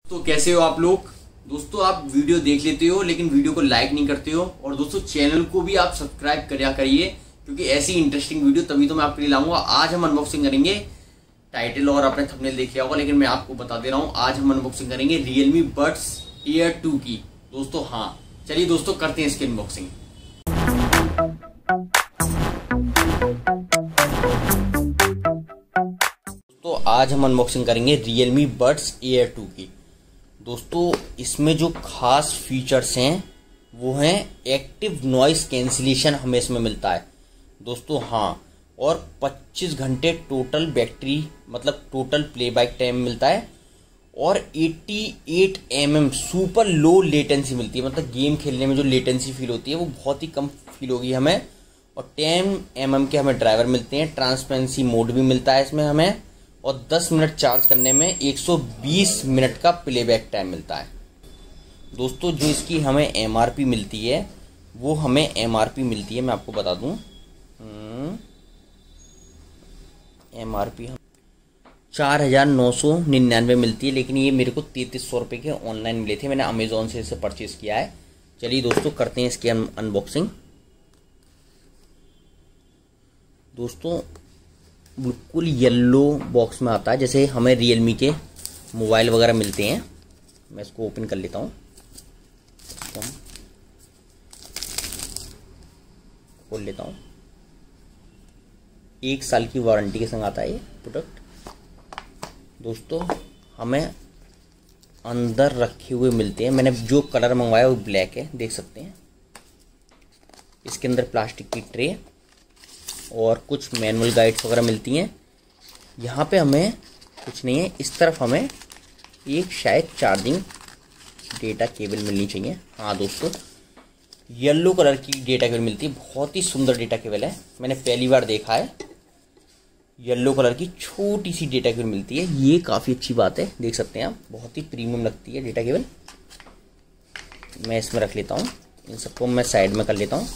तो कैसे हो आप लोग। दोस्तों आप वीडियो देख लेते हो लेकिन वीडियो को लाइक नहीं करते हो, और दोस्तों चैनल को भी आप सब्सक्राइब करिया करिए क्योंकि ऐसी इंटरेस्टिंग वीडियो तभी तो मैं आपके लिए लाऊंगा। आज हम अनबॉक्सिंग करेंगे, टाइटल और अपने थंबनेल देख लिया होगा लेकिन मैं आपको बता दे रहा हूं, आज हम अनबॉक्सिंग करेंगे Realme Buds Air 2 की। दोस्तों हाँ चलिए दोस्तों करते हैं इसकी अनबॉक्सिंग। तो आज हम अनबॉक्सिंग करेंगे Realme Buds Air 2 की। दोस्तों इसमें जो खास फीचर्स हैं वो हैं एक्टिव नॉइस कैंसिलेशन हमें इसमें मिलता है दोस्तों। हाँ, और 25 घंटे टोटल बैटरी मतलब टोटल प्लेबैक टाइम मिलता है, और 88 mm सुपर लो लेटेंसी मिलती है। मतलब गेम खेलने में जो लेटेंसी फील होती है वो बहुत ही कम फील होगी हमें, और 10 mm के हमें ड्राइवर मिलते हैं। ट्रांसपेरेंसी मोड भी मिलता है इसमें हमें, और 10 मिनट चार्ज करने में 120 मिनट का प्लेबैक टाइम मिलता है। दोस्तों जो इसकी हमें MRP मिलती है वो हमें MRP मिलती है, मैं आपको बता दूं, MRP 4,999 मिलती है, लेकिन ये मेरे को 3300 रुपये के ऑनलाइन मिले थे। मैंने अमेजोन से इसे परचेज किया है। चलिए दोस्तों करते हैं इसकी अनबॉक्सिंग। दोस्तों बिल्कुल येलो बॉक्स में आता है जैसे हमें Realme के मोबाइल वगैरह मिलते हैं। मैं इसको ओपन कर लेता हूँ, खोल लेता हूँ। 1 साल की वारंटी के संग आता है ये प्रोडक्ट। दोस्तों हमें अंदर रखे हुए मिलते हैं, मैंने जो कलर मंगवाया वो ब्लैक है, देख सकते हैं। इसके अंदर प्लास्टिक की ट्रे और कुछ मैनुअल गाइड्स वगैरह मिलती हैं। यहाँ पे हमें कुछ नहीं है, इस तरफ हमें एक शायद चार्जिंग डेटा केबल मिलनी चाहिए। हाँ दोस्तों येलो कलर की डेटा केबल मिलती है, बहुत ही सुंदर डेटा केबल है, मैंने पहली बार देखा है। येलो कलर की छोटी सी डेटा केबल मिलती है, ये काफ़ी अच्छी बात है, देख सकते हैं आप, बहुत ही प्रीमियम लगती है डेटा केबल। मैं इसमें रख लेता हूँ, इन सबको मैं साइड में कर लेता हूँ।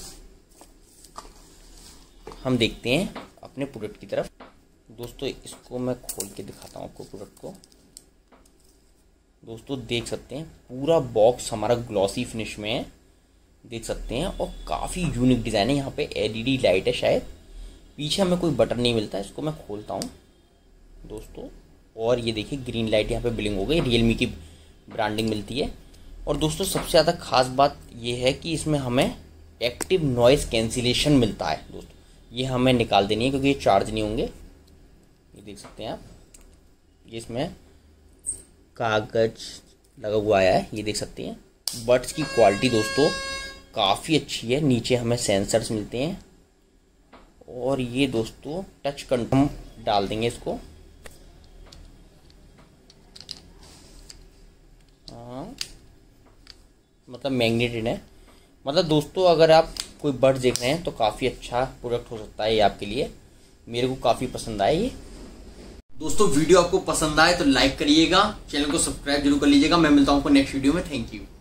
हम देखते हैं अपने प्रोडक्ट की तरफ। दोस्तों इसको मैं खोल के दिखाता हूँ आपको प्रोडक्ट को। दोस्तों देख सकते हैं पूरा बॉक्स हमारा ग्लॉसी फिनिश में है, देख सकते हैं, और काफ़ी यूनिक डिज़ाइन है। यहाँ पे LED लाइट है शायद, पीछे हमें कोई बटन नहीं मिलता। इसको मैं खोलता हूँ दोस्तों, और ये देखिए ग्रीन लाइट यहाँ पे ब्लिंक हो गई, Realme की ब्रांडिंग मिलती है। और दोस्तों सबसे ज़्यादा खास बात ये है कि इसमें हमें एक्टिव नॉइस कैंसिलेशन मिलता है। दोस्तों ये हमें निकाल देनी है क्योंकि ये चार्ज नहीं होंगे, ये देख सकते हैं आप। ये इसमें कागज लगा हुआ आया है, ये देख सकते हैं। बड्स की क्वालिटी दोस्तों काफ़ी अच्छी है, नीचे हमें सेंसर्स मिलते हैं, और ये दोस्तों टच कंट्रोल डाल देंगे इसको। हाँ मतलब मैग्नेटेड है। मतलब दोस्तों अगर आप कोई बड्स देख रहे हैं तो काफ़ी अच्छा प्रोडक्ट हो सकता है ये आपके लिए। मेरे को काफ़ी पसंद आया ये। दोस्तों वीडियो आपको पसंद आए तो लाइक करिएगा, चैनल को सब्सक्राइब जरूर कर लीजिएगा। मैं मिलता हूँ आपको नेक्स्ट वीडियो में। Thank you.